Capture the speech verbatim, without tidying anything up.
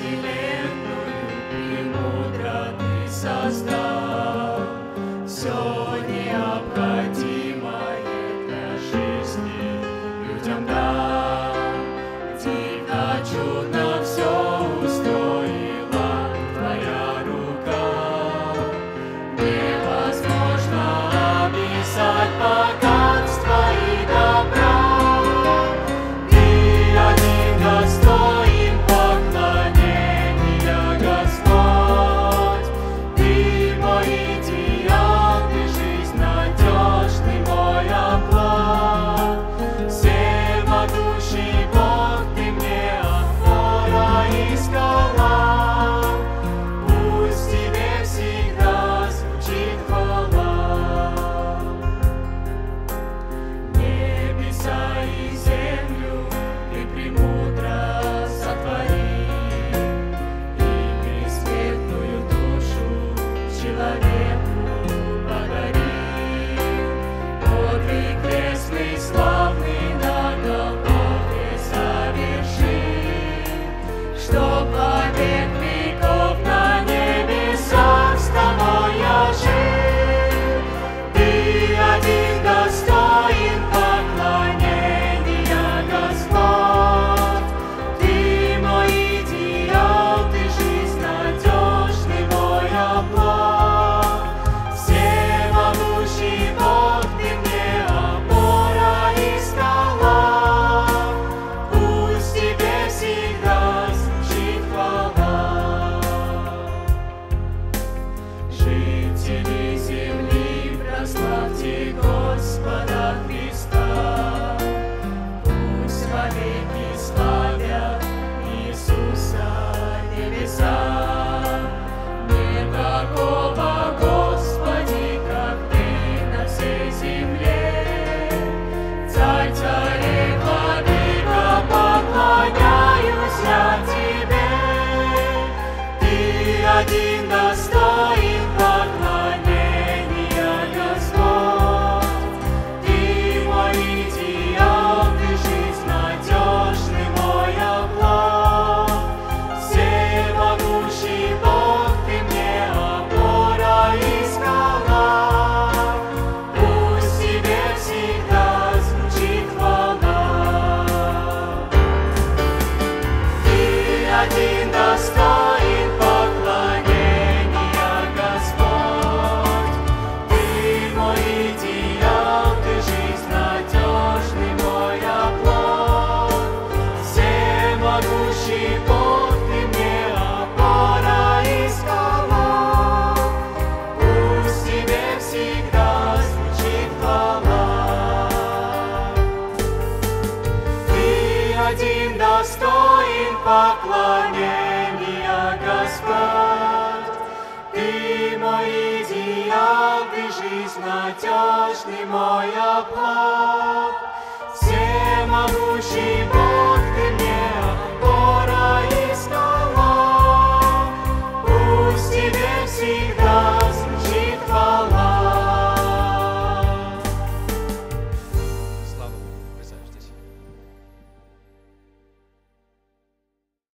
вселенную премудро Ты создал. Все необходимое для жизни людям дал. Дико, чудно все устроила Твоя рука. Невозможно описать богатство и добра. Ты один достоин поклонения, Господь. Ты мой идеал, Ты жизнь надежный мой оплот. Всемогущий Бог, Ты мне опора и скала. Пусть Тебе всегда звучит хвала. Небеса и землю Ты премудро сотвори, и бессмертную душу человеку подари. Подвиг крестный славный на Голгофе соверши, чтоб во век веков на небесах с Тобой я жил. Ты один достоин поклонения, Господь. Ты мой идеал, Ты жизнь надежный мой оплот. Всемогущий Бог, Ты мне опора и скала. Пусть Тебе всегда звучит хвала. Жители земли, прославьте Господа Христа. Пусть вовеки славят Иисуса небеса. Нет такого, Господи, как Ты на всей земле. Царь царей, владыка, поклоняюсь я Тебе. Ты один достоин поклонения, Господь. Ты мой идеал, Ты жизнь надежный мой оплот. Всемогущий Бог, Ты мне опора и скала. Пусть Тебе всегда звучит хвала. Ты один достоин поклонения, Господь. Ты мой идеал, Ты жизнь надежный мой оплот. Всемогущий Бог, Ты мне опора и скала. Пусть Тебе всегда звучит хвала. Ты один достоин поклонения, Господь. Ты мой идеал, Ты жизнь надежный мой оплот. Всемогущий Бог,